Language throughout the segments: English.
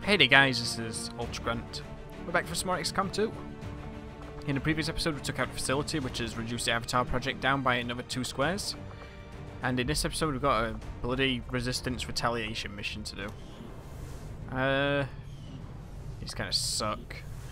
Hey there guys, this is Grant. We're back for some more XCOM 2. In the previous episode we took out the facility, which has reduced the Avatar project down by another 2 squares. And in this episode we've got a bloody resistance retaliation mission to do. These kind of suck.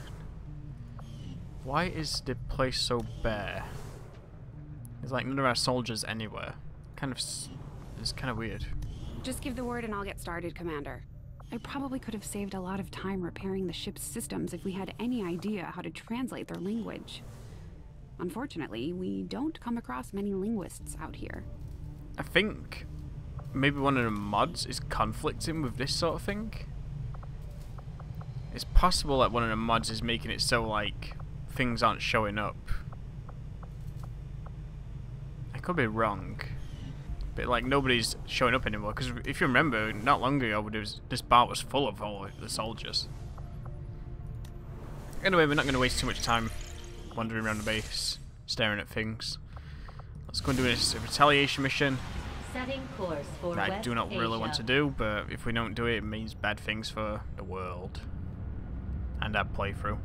Why is the place so bare? There's like none of our soldiers anywhere. It's kind of weird. Just give the word and I'll get started, Commander. I probably could have saved a lot of time repairing the ship's systems if we had any idea how to translate their language. Unfortunately, we don't come across many linguists out here. I think maybe one of the mods is conflicting with this sort of thing. It's possible that one of the mods is making it so like things aren't showing up. I could be wrong. But like nobody's showing up anymore, because if you remember, not long ago this bar was full of all the soldiers. Anyway, we're not going to waste too much time wandering around the base, staring at things. Let's go and do this retaliation mission. Setting course for that I do not West really Asia. want to do, but if we don't do it, it means bad things for the world and our playthrough.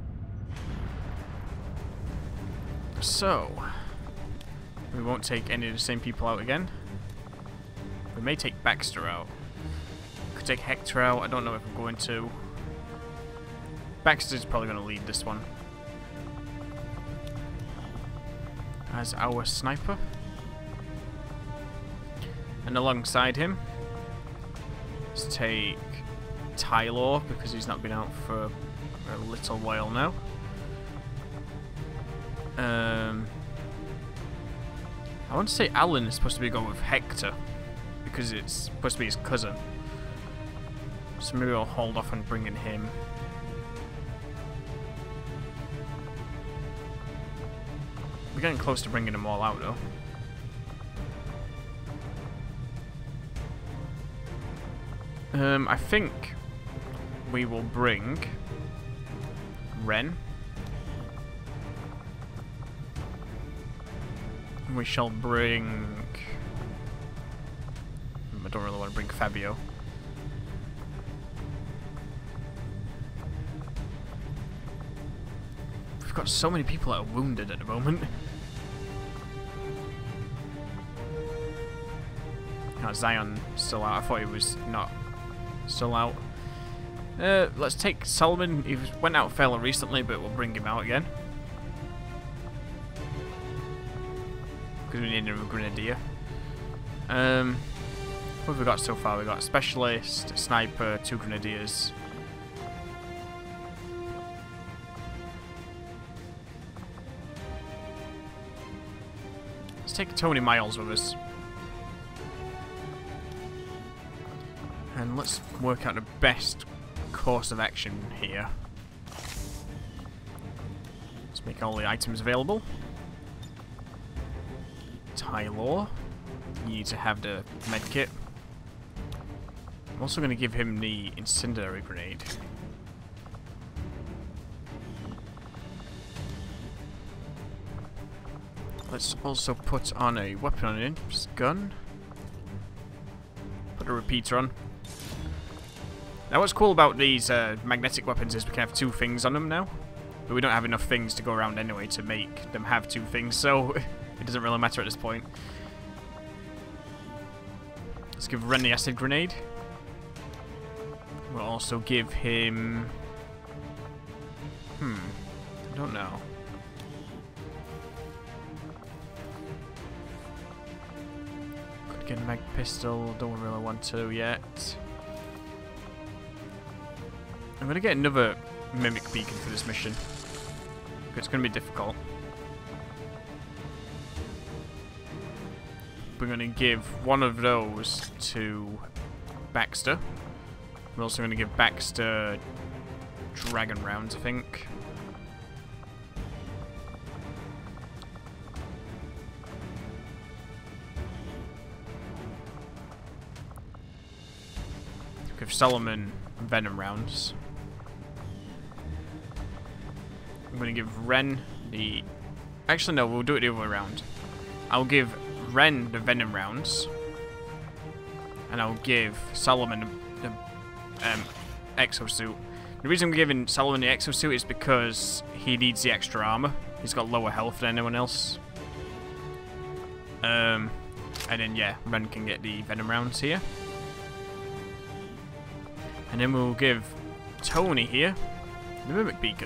So, we won't take any of the same people out again. We may take Baxter out. Could take Hector out. I don't know if I'm going to. Baxter's probably going to lead this one as our sniper. And alongside him, let's take Tyler, because he's not been out for a little while now. I want to say Alan is supposed to be going with Hector, because it's supposed to be his cousin. So maybe I'll hold off on bringing him. We're getting close to bringing them all out though. I think we will bring Ren. We shall bring... I don't really want to bring Fabio. We've got so many people that are wounded at the moment. Oh, Zion still out. I thought he was not still out. Let's take Solomon. He went out fairly recently, but we'll bring him out again. Because we need a grenadier. What have we got so far? We've got a specialist, a sniper, 2 grenadiers. Let's take Tony Miles with us. And let's work out the best course of action here. Let's make all the items available. Tyler, you need to have the medkit. I'm also going to give him the incendiary grenade. Let's also put on a weapon on him, just gun. Put a repeater on. Now what's cool about these magnetic weapons is we can have 2 things on them now. But we don't have enough things to go around anyway to make them have 2 things, so it doesn't really matter at this point. Let's give Ren the acid grenade. We'll also give him... I don't know. Could get a mag pistol, don't really want to yet. I'm going to get another mimic beacon for this mission. It's going to be difficult. We're going to give one of those to Baxter. We're also going to give Baxter dragon rounds, I think. Give Solomon venom rounds. I'm going to give Ren the... Actually, no, we'll do it the other way around. I'll give Ren the venom rounds. And I'll give Solomon the exosuit. The reason we're giving Solomon the exosuit is because he needs the extra armor. He's got lower health than anyone else. And then, yeah, Ren can get the venom rounds here. And then we'll give Tony here the Mimic Beacon.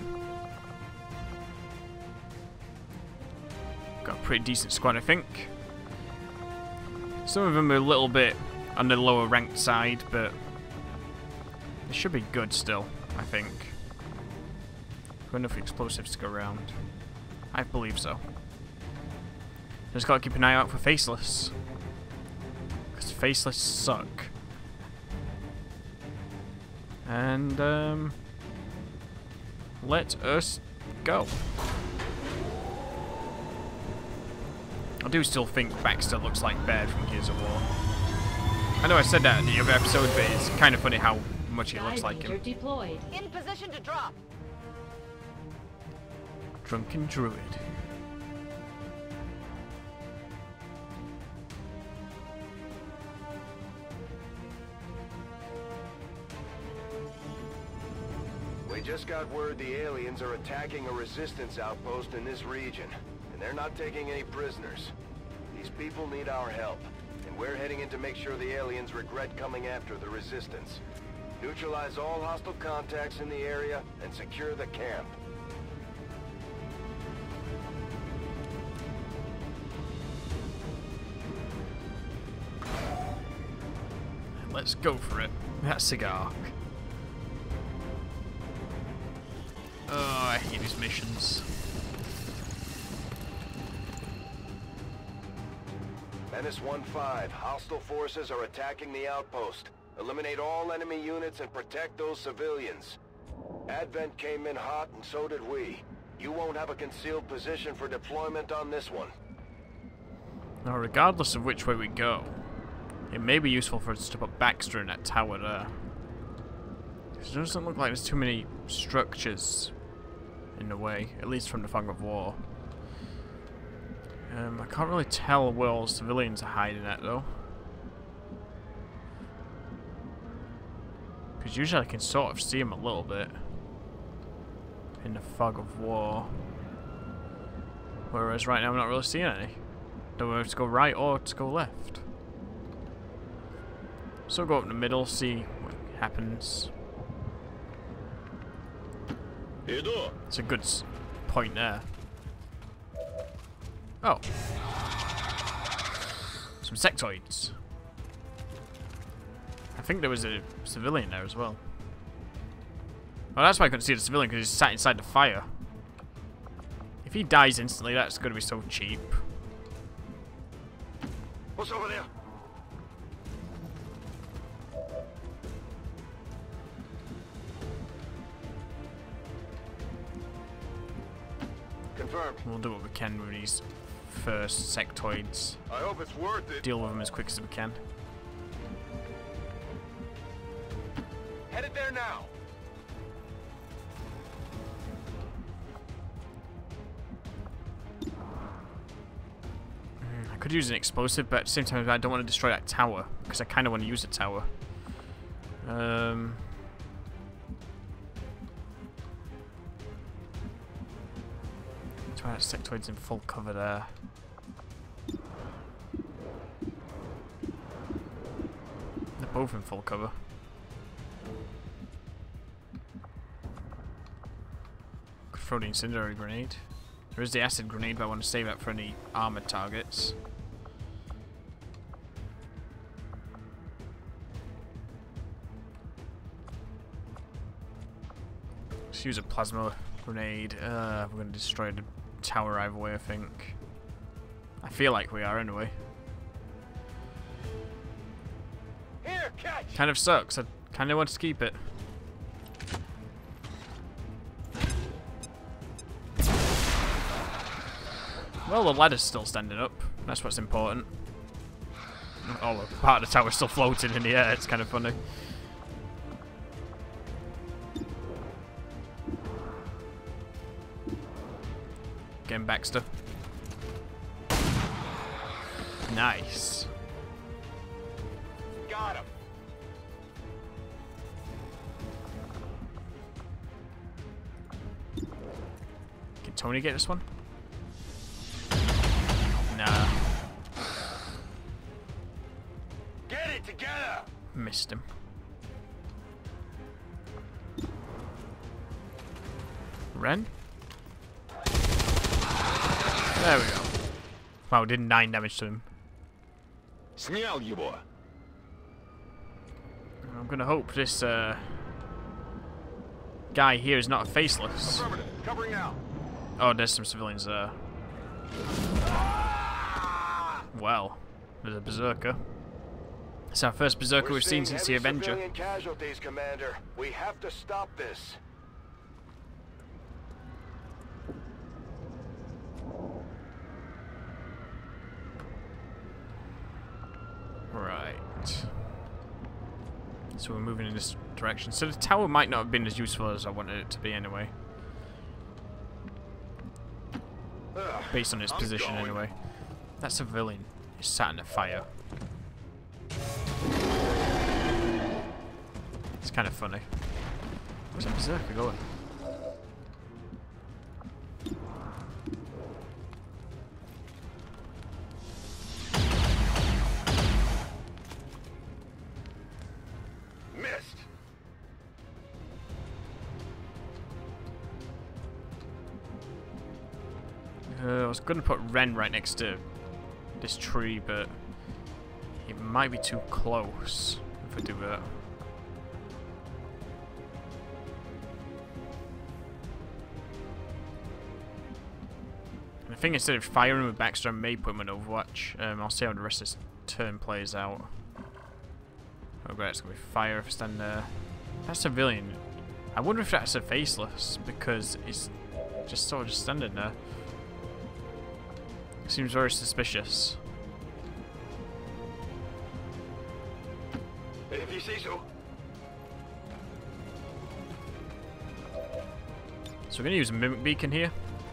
Got a pretty decent squad, I think. Some of them are a little bit on the lower ranked side, but they should be good still, I think. Got enough explosives to go around. I believe so. Just gotta keep an eye out for Faceless. Because Faceless suck. And, let us go. I do still think Baxter looks like Baird from Gears of War. I know I said that in the other episode, but it's kind of funny how much he looks like him. Deployed. In position to drop. Drunken Druid. We just got word the aliens are attacking a resistance outpost in this region, and they're not taking any prisoners. These people need our help, and we're heading in to make sure the aliens regret coming after the resistance. Neutralize all hostile contacts in the area and secure the camp. Let's go for it. That cigar. Oh, I hate these missions. Menace 1-5, hostile forces are attacking the outpost. Eliminate all enemy units and protect those civilians. Advent came in hot and so did we. You won't have a concealed position for deployment on this one. Now, regardless of which way we go, it may be useful for us to put Baxter in that tower there. It doesn't look like there's too many structures in the way, at least from the fog of war. I can't really tell where all the civilians are hiding at though. Because usually I can sort of see them a little bit in the fog of war. Whereas right now I'm not really seeing any. Don't know if to go right or to go left. So we'll go up in the middle, see what happens. It's a good point there. Oh. Some sectoids. I think there was a civilian there as well. Oh, that's why I couldn't see the civilian, because he's sat inside the fire. If he dies instantly, that's going to be so cheap. What's over there? Confirmed. We'll do what we can with these first sectoids. I hope it's worth it. Deal with them as quick as we can. Headed there now. I could use an explosive, but at the same time I don't want to destroy that tower, because I kind of want to use the tower. That sectoid's in full cover there. They're both in full cover. Could throw the incendiary grenade. There is the acid grenade, but I want to save that for any armored targets. Let's use a plasma grenade. We're going to destroy the tower either way, I think. I feel like we are anyway. Here, catch. Kind of sucks. I kind of want to keep it. Well, the ladder's still standing up. That's what's important. Oh, look, part of the tower's still floating in the air. It's kind of funny. Getting Baxter. Nice. Got him. Can we get this one? Nah. Get it together! Missed him. Ren? There we go. Wow, did 9 damage to him. Снял его. I'm gonna hope this guy here is not a faceless. Affirmative. Covering now. Oh, there's some civilians there. Well, there's a berserker. It's our first berserker we've seen since the Avenger. Civilian casualties, Commander. We have to stop this. Right. So we're moving in this direction. So the tower might not have been as useful as I wanted it to be anyway. Based on its position anyway. That civilian is sat in a fire. It's kind of funny. Where's that berserker going? Missed. I was going to put Ren right next to this tree, but it might be too close if I do that. And I think instead of firing with Baxter, I may put him in Overwatch. I'll see how the rest of this turn plays out. Oh great, it's going to be fire if I stand there. That civilian. I wonder if that's a faceless, because he's just sort of just standing there. Seems very suspicious. If you say so. So we're going to use a Mimic Beacon here.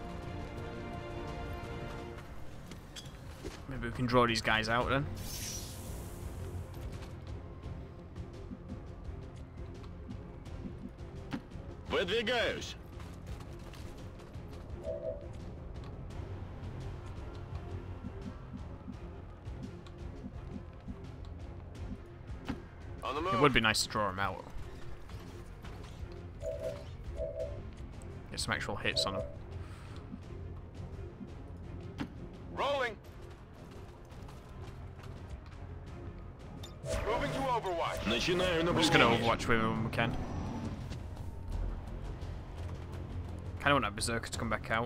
Maybe we can draw these guys out then. Выдвигаюсь. On the move. It would be nice to draw them out. Get some actual hits on them. Rolling. Moving to Overwatch. We're just going to Overwatch with him when we can. Kind of want that berserker to come back out.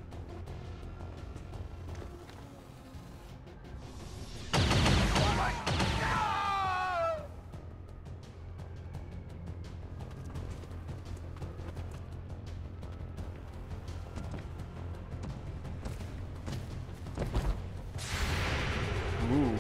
Ooh.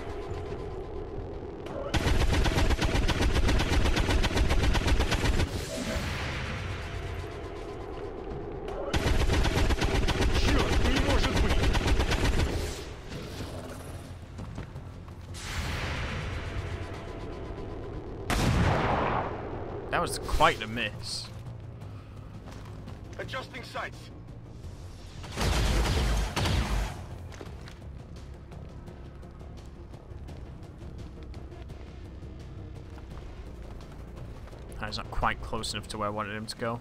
That was quite a miss. Adjusting sights. He's not quite close enough to where I wanted him to go.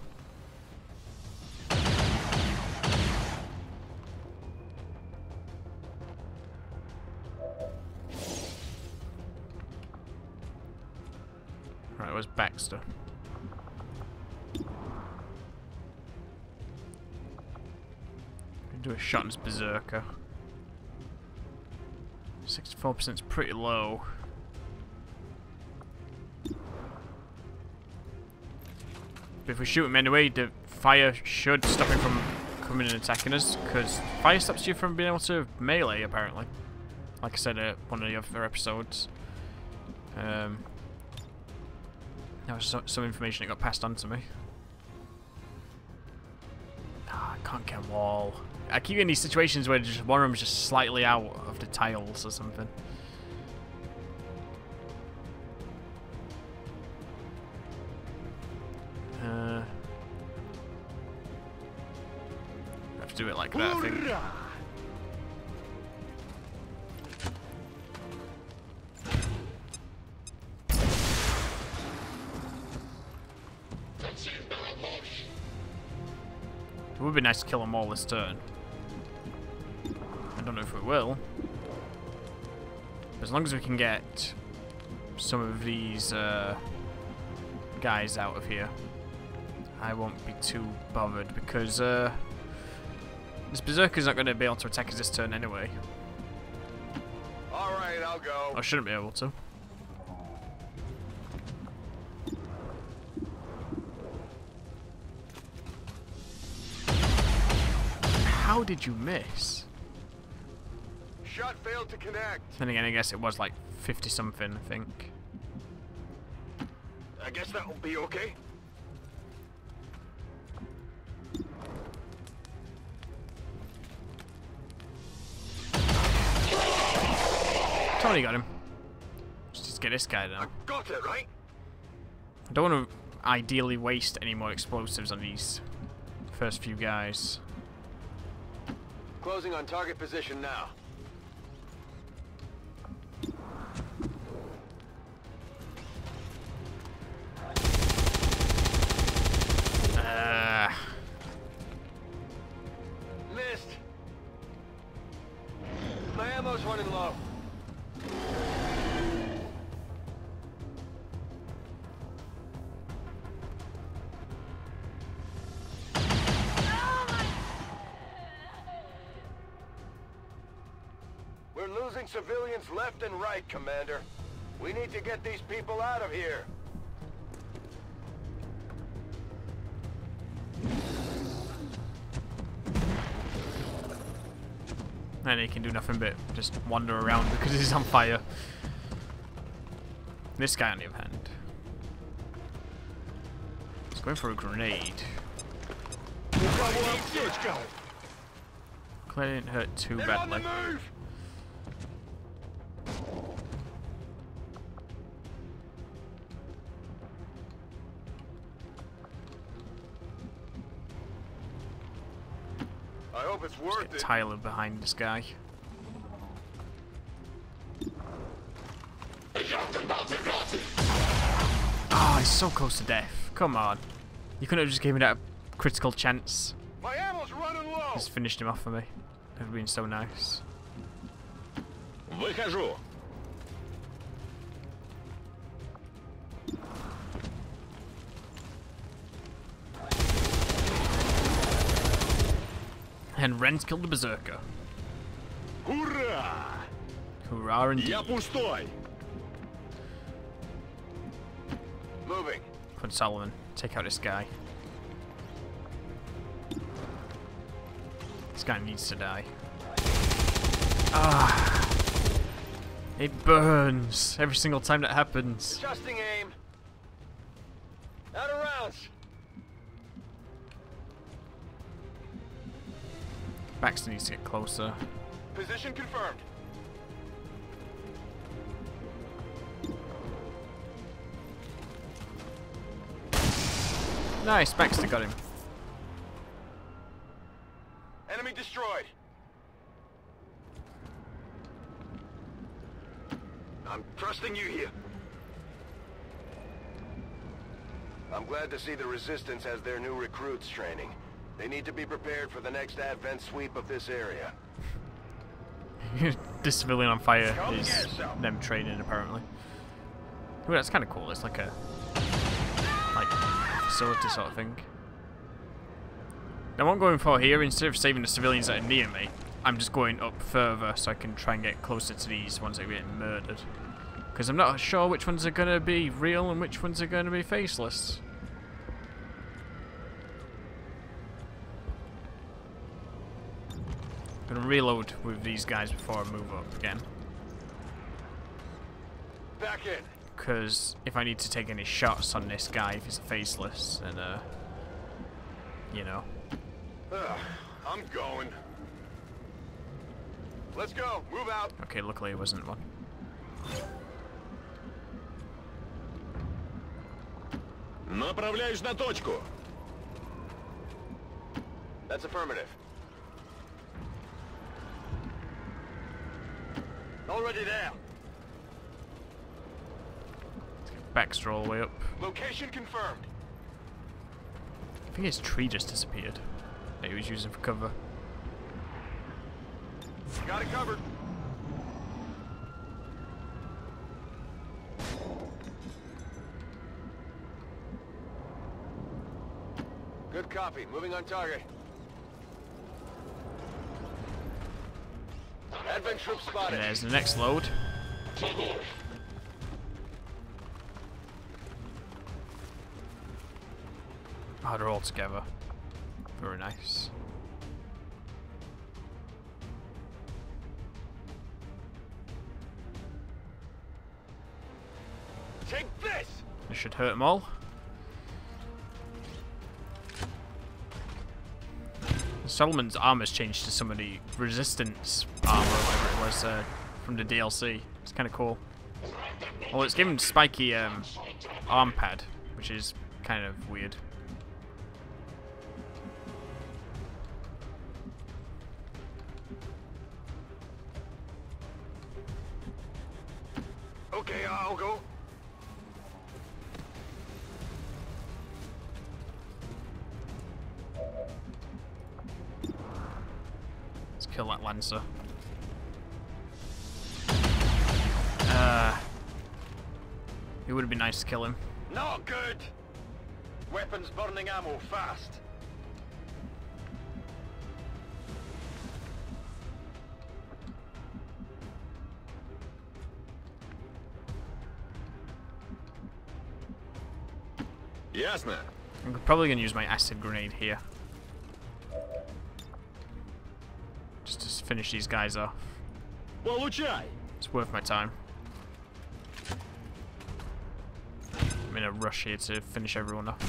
Right, where's Baxter? Do a shot in his berserker. 64% is pretty low. But if we shoot him anyway, the fire should stop him from coming and attacking us, because fire stops you from being able to melee, apparently. Like I said at one of the other episodes. That was some information that got passed on to me. I can't get a wall. I keep in these situations where just one of them is just slightly out of the tiles or something. to do it like that, I think. It would be nice to kill them all this turn. I don't know if we will. But as long as we can get some of these guys out of here, I won't be too bothered, because this Berserker's not going to be able to attack us this turn anyway. Alright, I'll go. I shouldn't be able to. How did you miss? Shot failed to connect. Then again, I guess it was like 50 something, I think. I guess that will be okay. Totally got him. Let's just get this guy down. I got it, right? I don't want to ideally waste any more explosives on these first few guys. Closing on target position now. Missed. My ammo's running low. We're losing civilians left and right, Commander. We need to get these people out of here. And he can do nothing but just wander around because he's on fire. This guy, on the other hand, he's going for a grenade. Clearly didn't hurt too badly. I hope it's worth Get it. Tyler behind this guy. Oh, he's so close to death. Come on. You couldn't have just given me that critical chance. My ammo's running low. Just finished him off for me. That would have been so nice. Выхожу. And Ren's killed the Berserker. Ура! Hurrah indeed. Я пустой. Moving. Put Solomon, take out this guy. This guy needs to die. Ah, it burns every single time that happens. Adjusting aim. Out of rounds. Baxter needs to get closer. Position confirmed. Nice, Baxter got him. Enemy destroyed. I'm trusting you here. I'm glad to see the Resistance has their new recruits training. They need to be prepared for the next advent sweep of this area. This civilian on fire is them training, apparently. Ooh, that's kind of cool. It's like a facility sort of thing. Now what I'm going for here, instead of saving the civilians that are near me, I'm just going up further so I can try and get closer to these ones that are getting murdered. Because I'm not sure which ones are going to be real and which ones are going to be faceless. I'm going to reload with these guys before I move up again. Back in. Because if I need to take any shots on this guy, if he's faceless, then, you know. I'm going. Let's go. Move out. Okay, luckily it wasn't one. Направляюсь на точку. That's affirmative. Already there. Baxter all the way up. Location confirmed. I think his tree just disappeared that he was using for cover. Got it covered. Good copy. Moving on target. Advent troop spotted. And there's the next load. Oh, they're all together. Very nice. Take this! This should hurt them all. Solomon's armor's changed to some of the resistance armor, or whatever it was, from the DLC. It's kind of cool. Well, it's given spiky arm pad, which is kind of weird. Okay, I'll go. Let's kill that Lancer. It would have been nice to kill him. Not good! Weapons burning ammo fast. Ясно. I'm probably going to use my acid grenade here. Just to finish these guys off. Получай! It's worth my time. I'm in a rush here to finish everyone off.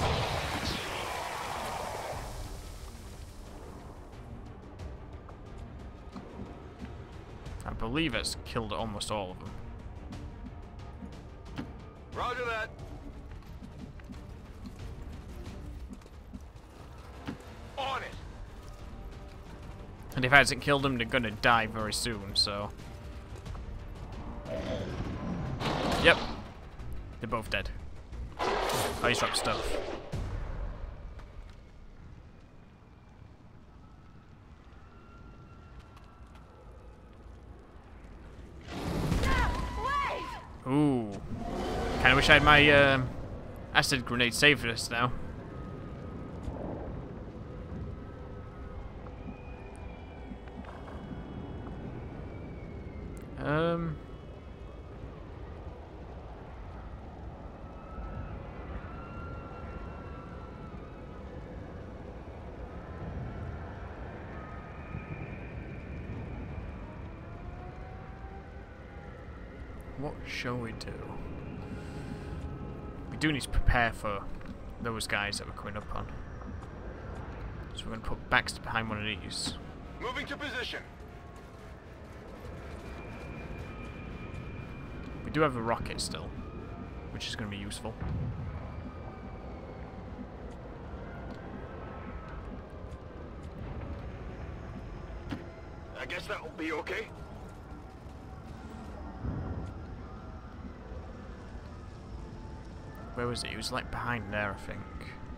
I believe it's killed almost all of them. Roger that. On it. And if it hasn't killed them, they're gonna die very soon, so... Yep. They're both dead. Oh, he's dropped stuff. Ooh. Kinda wish I had my acid grenade saved for this now. What shall we do? We do need to prepare for those guys that we're coming up on. So we're going to put Baxter behind one of these. Moving to position. We do have a rocket still, which is going to be useful. I guess that'll be okay. Where was it? He was like behind there, I think.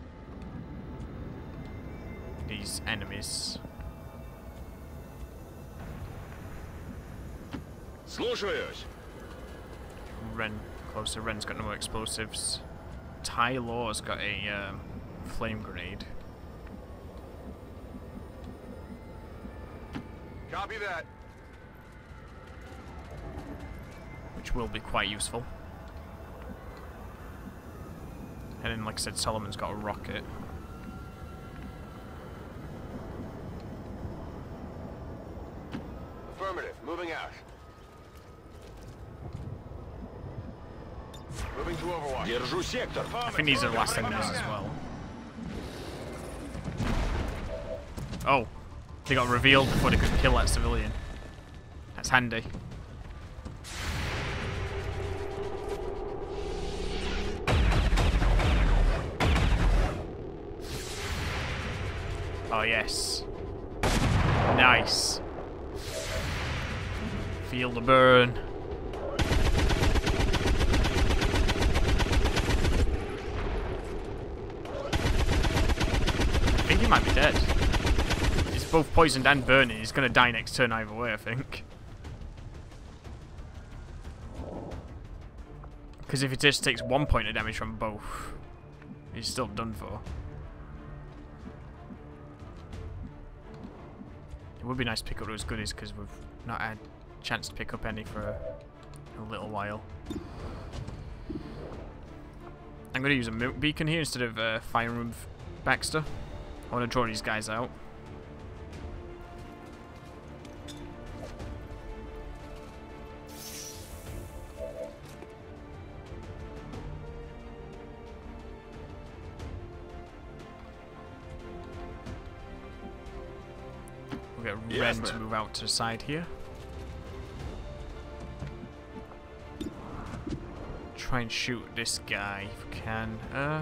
These enemies. Слушаюсь. Ren, closer. Ren's got no more explosives. Ty Law's got a flame grenade. Copy that. Which will be quite useful. And then, like I said, Solomon's got a rocket. Affirmative. Moving out. Moving to Overwatch. Держу сектор. I think these are the last enemies as well. Oh, they got revealed before they could kill that civilian. That's handy. Oh yes. Nice. Feel the burn. I think he might be dead. He's both poisoned and burning. He's going to die next turn either way, I think. Because if he just takes 1 point of damage from both, he's still done for. It would be nice to pick up those goodies because we've not had a chance to pick up any for a little while. I'm going to use a milk beacon here instead of firing with Baxter. I want to draw these guys out. We'll get Ren to move out to the side here. Try and shoot this guy if we can.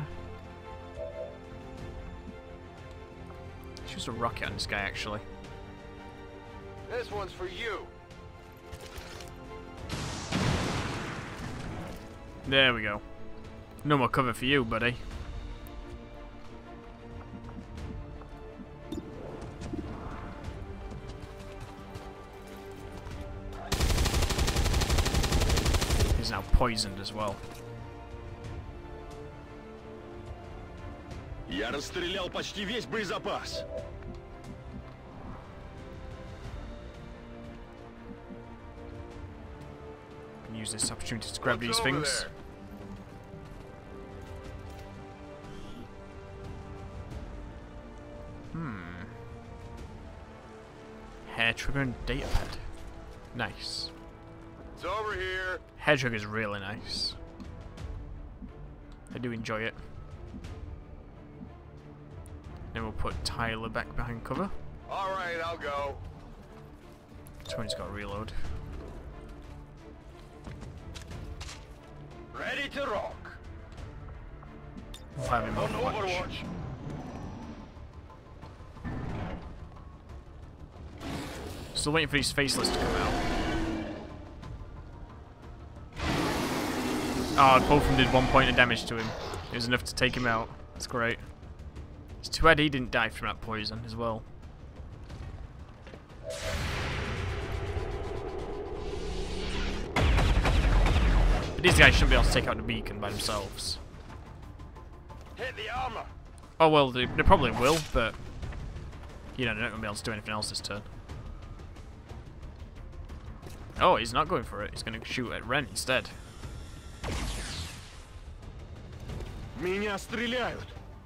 Shoot a rocket on this guy actually. This one's for you. There we go. No more cover for you, buddy. He's now poisoned as well. Я расстрелял почти весь боезапас. Use this opportunity to grab these things. Hair trigger and data pad. Nice. It's over here. Hair trigger is really nice. I do enjoy it. Then we'll put Tyler back behind cover. Alright, I'll go. Tony's got to reload. Ready to rock. We'll have him On Overwatch. Overwatch. Still waiting for these faceless to come out. Oh, both of them did 1 point of damage to him. It was enough to take him out. That's great. It's too bad he didn't die from that poison as well. But these guys shouldn't be able to take out the beacon by themselves. Hit the armor. Oh well, they probably will, but you know, they're not going to be able to do anything else this turn. Oh, he's not going for it. He's going to shoot at Ren instead. Меня стреляют.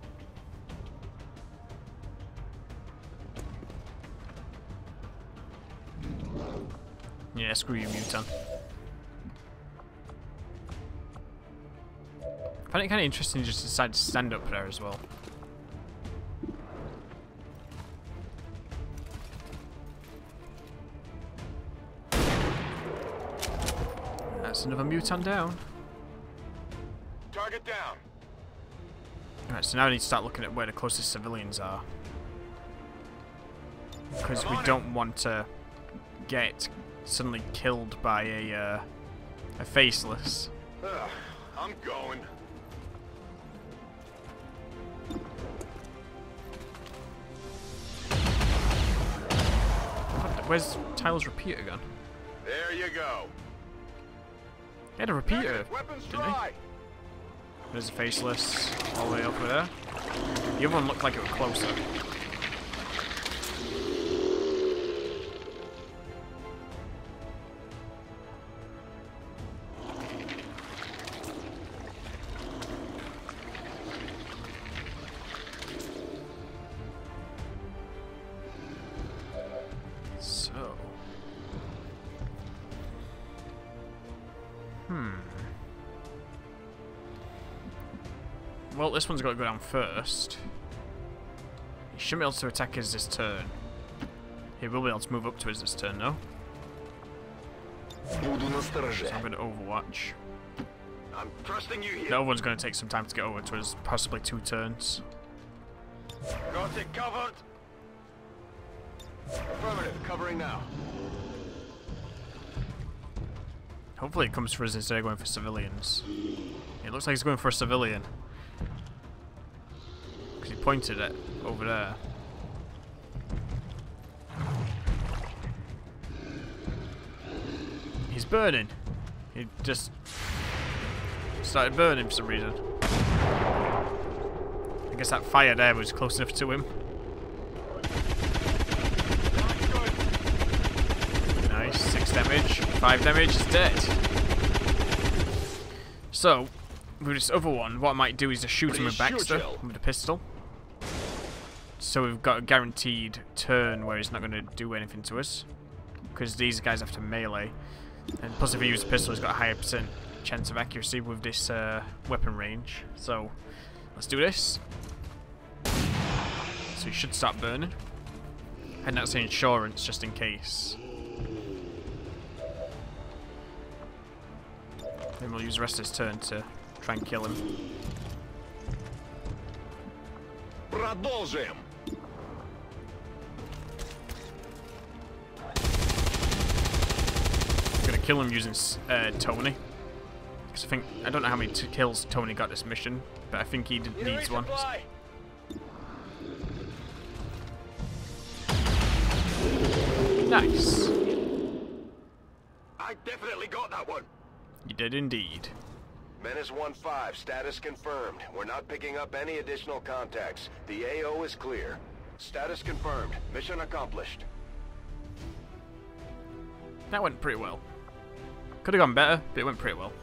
Yeah, screw you, Mutant. I find it kind of interesting he just decided to stand up there as well. That's another Mutant down. Target down. Alright, so now we need to start looking at where the closest civilians are. Because we don't want to get suddenly killed by a faceless. Ugh, I'm going. Where's Tyler's repeater gun? There you go. He had a repeater, Weapons didn't he? dry. There's a faceless all the way over there. The other one looked like it was closer. So. Well, this one's got to go down first. He shouldn't be able to attack us this turn. He will be able to move up to us this turn, though. Буду настороже. So I'm going to Overwatch. I'm trusting you The here. other one's going to take some time to get over to us, possibly 2 turns. Got it covered. Affirmative. Covering now. Hopefully it comes for us instead of going for civilians. It looks like he's going for a civilian. Because he pointed it over there. He's burning. He just started burning for some reason. I guess that fire there was close enough to him. Nice, 6 damage, 5 damage, he's dead. So, with this other one, what I might do is just shoot him with Baxter with a pistol. So we've got a guaranteed turn where he's not going to do anything to us. Because these guys have to melee. And plus if he uses a pistol, he's got a higher % chance of accuracy with this weapon range. So, let's do this. So he should start burning. And that's the insurance, just in case. Then we'll use the rest of his turn to try and kill him. Продолжим. Gonna kill him using Tony. Because I don't know how many kills Tony got this mission, but I think he needs one. Nice. I definitely got that one. You did indeed. Menace 1-5, status confirmed. We're not picking up any additional contacts. The AO is clear. Status confirmed. Mission accomplished. That went pretty well. Could have gone better, but it went pretty well.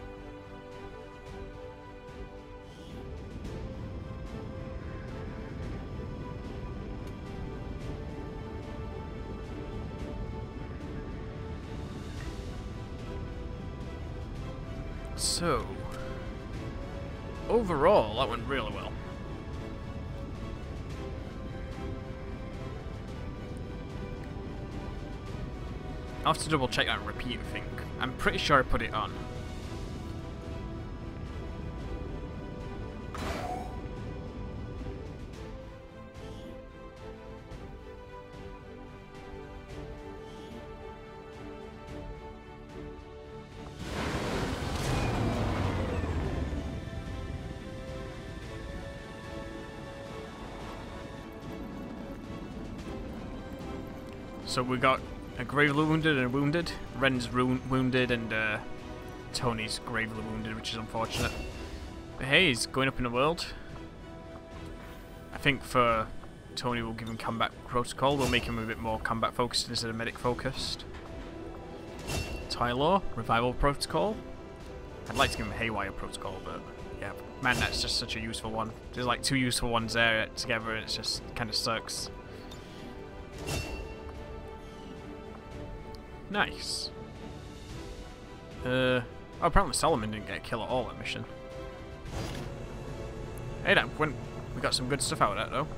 So, overall, that went really well. I'll have to double check that and repeat, I think. I'm pretty sure I put it on. So we got a gravely wounded and a wounded. Ren's wounded and Tony's gravely wounded, which is unfortunate. But hey, he's going up in the world. I think for Tony we'll give him combat protocol. We'll make him a bit more combat focused instead of medic focused. Tyler, revival protocol. I'd like to give him a haywire protocol, but yeah, man, that's just such a useful one. There's like 2 useful ones there together and it just kind of sucks. Nice. Oh, apparently Solomon didn't get a kill at all that mission. Hey, we got some good stuff out of that though.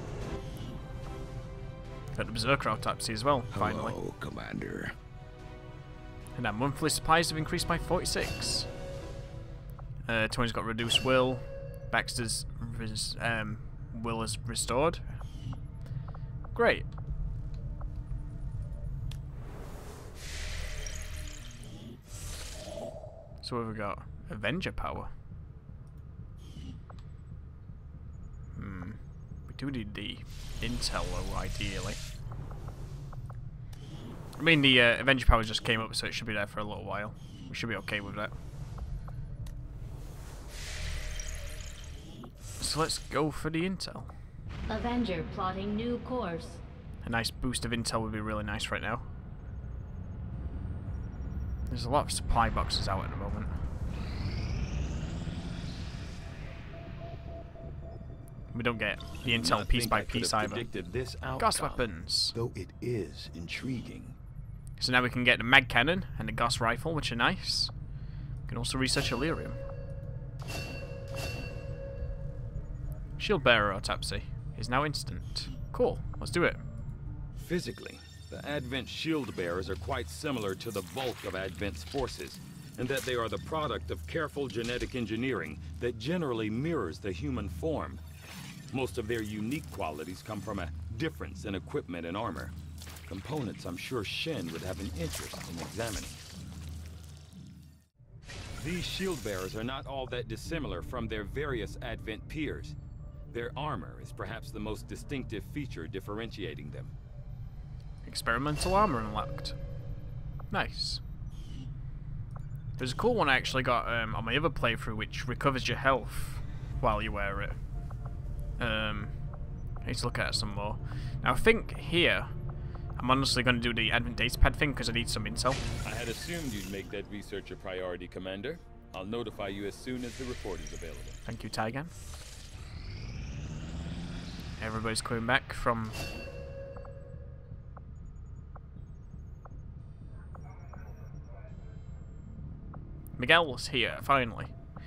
Got the Berserker autopsy as well, finally. Hello, Commander. And our monthly supplies have increased by 46. Tony's got reduced will. Baxter's will is restored. Great. So what have we got? Avenger power. We do need the intel though, ideally. I mean, the Avenger power just came up, so it should be there for a little while. We should be okay with that. So let's go for the intel. Avenger plotting new course. A nice boost of intel would be really nice right now. There's a lot of supply boxes out at the moment. We don't get the intel piece by piece either. Gas weapons. Though it is intriguing. So now we can get the mag cannon and the gas rifle, which are nice. We can also research Illyrium. Shield bearer autopsy is now instant. Cool, let's do it. Physically, the Advent shield bearers are quite similar to the bulk of Advent's forces, in that they are the product of careful genetic engineering that generally mirrors the human form. Most of their unique qualities come from a difference in equipment and armor. Components I'm sure Shen would have an interest in examining. These shield bearers are not all that dissimilar from their various Advent peers. Their armor is perhaps the most distinctive feature differentiating them. Experimental armor unlocked. Nice. There's a cool one I actually got on my other playthrough, which recovers your health while you wear it. I need to look at it some more. Now I think here, I'm honestly going to do the Advent datapad thing because I need some intel. I had assumed you'd make that research a priority, Commander. I'll notify you as soon as the report is available. Thank you, Tygan. Everybody's coming back from... Miguel's here, finally.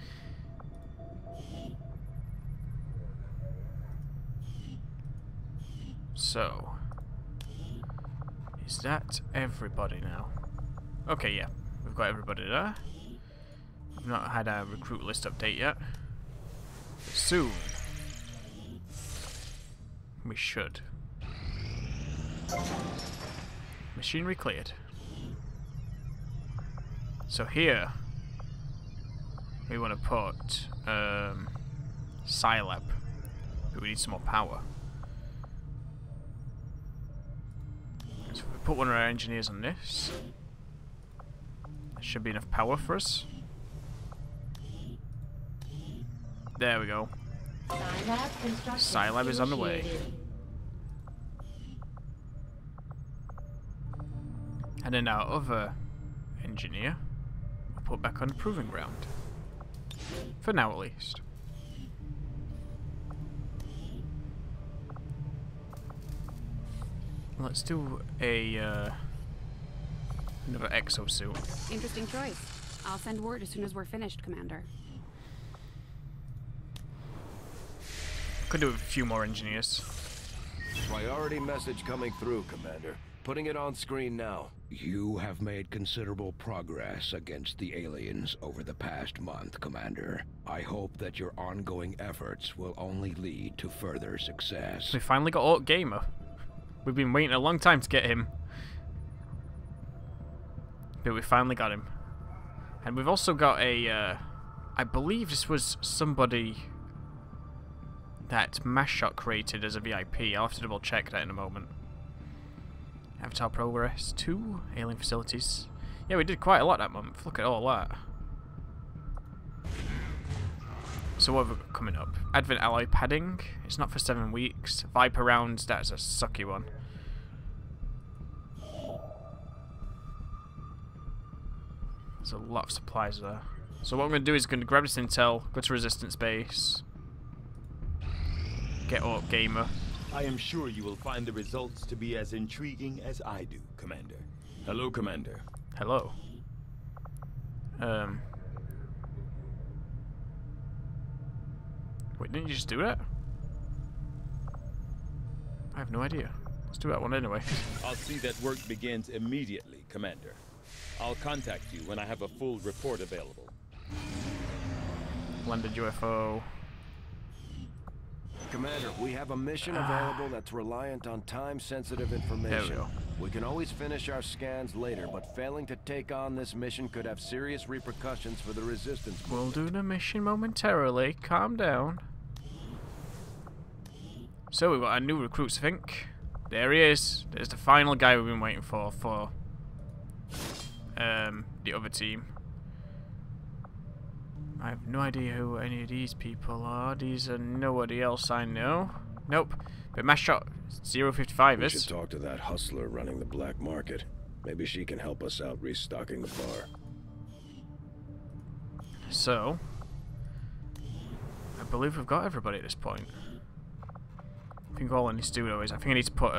So... is that everybody now? Okay, yeah. We've got everybody there. I've not had a recruit list update yet. But soon... we should. Machinery cleared. So here... we want to put... Scilab. But we need some more power. So if we put one of our engineers on this... there should be enough power for us. There we go. Scilab is on the way. And then our other engineer we'll put back on the proving ground. For now at least. Let's do a another exosuit. Interesting choice. I'll send word as soon as we're finished, Commander. Could do with a few more engineers. Priority message coming through, Commander. Putting it on screen now. You have made considerable progress against the aliens over the past month, Commander. I hope that your ongoing efforts will only lead to further success. We finally got Orc Gamer. We've been waiting a long time to get him. But we finally got him. And we've also got a... I believe this was somebody that Mashshot created as a VIP. I'll have to double check that in a moment. Avatar progress 2, alien facilities. Yeah, we did quite a lot that month. Look at all that. So what have we got coming up? Advent alloy padding. It's not for 7 weeks. Viper rounds. That's a sucky one. There's a lot of supplies there. So what I'm going to do is going to grab this intel, go to Resistance Base, get Orc Gamer. I am sure you will find the results to be as intriguing as I do, Commander. Hello, Commander. Hello. Wait, didn't you just do that? I have no idea. Let's do that one anyway. I'll see that work begins immediately, Commander. I'll contact you when I have a full report available. Landed UFO. Commander, we have a mission available that's reliant on time-sensitive information. There we go. We can always finish our scans later, but failing to take on this mission could have serious repercussions for the Resistance. We'll do the mission momentarily. Calm down. So we've got our new recruits, I think. There he is. There's the final guy we've been waiting for the other team. I have no idea who any of these people are. These are nobody else I know. Nope. But Mashshot 055 We is. should talk to that hustler running the black market. Maybe she can help us out restocking the bar. So, I believe we've got everybody at this point. I think all I need to do though is I think I need to put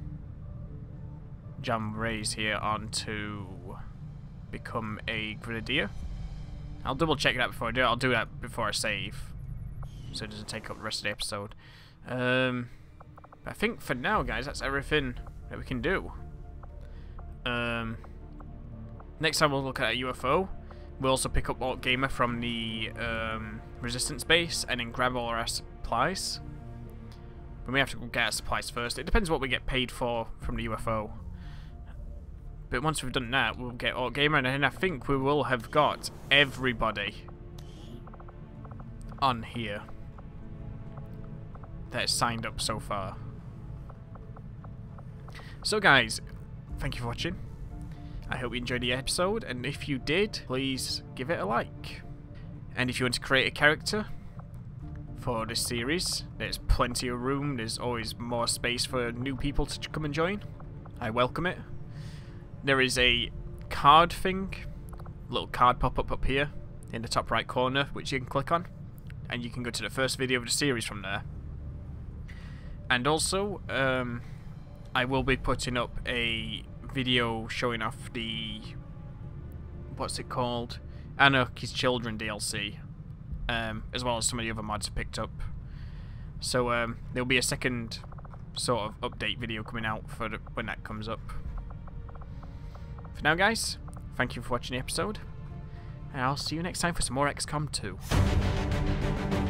Jam Rays here on to become a Grenadier. I'll double check that before I do it. I'll do that before I save, so it doesn't take up the rest of the episode. But I think for now, guys, that's everything that we can do. Next time we'll look at a UFO. We'll also pick up Orc Gamer from the Resistance Base and then grab all our supplies. We may have to go get our supplies first. It depends what we get paid for from the UFO. But once we've done that, we'll get Alt Gamer, and I think we will have got everybody on here that has signed up so far. So guys, thank you for watching. I hope you enjoyed the episode, and if you did, please give it a like. And if you want to create a character for this series, there's plenty of room, there's always more space for new people to come and join. I welcome it. There is a card thing, little card pop-up up here in the top right corner, which you can click on, and you can go to the first video of the series from there. And also, I will be putting up a video showing off the, what's it called, Anarchy's Children DLC, as well as some of the other mods I picked up. So there'll be a second sort of update video coming out for when that comes up. For now guys, thank you for watching the episode, and I'll see you next time for some more XCOM 2.